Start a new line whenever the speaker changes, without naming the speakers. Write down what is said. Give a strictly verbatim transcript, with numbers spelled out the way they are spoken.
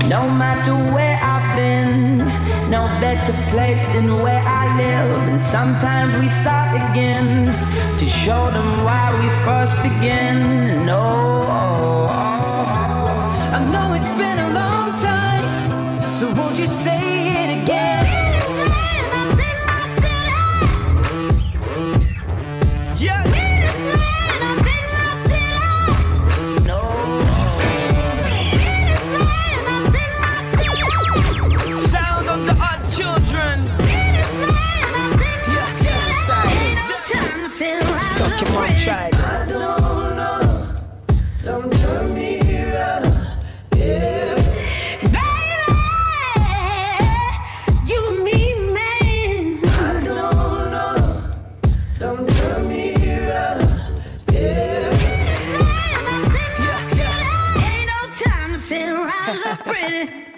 No matter where I've been, no better place than where I live. And sometimes we start again to show them why we first began. No, oh, oh.
I know it's been a long time, so won't you say it again?
Come on, try it.
I don't know, don't turn me around, yeah.
Baby, you mean man.
I don't know, don't turn me around, yeah.
Ain't no time to sit around look pretty.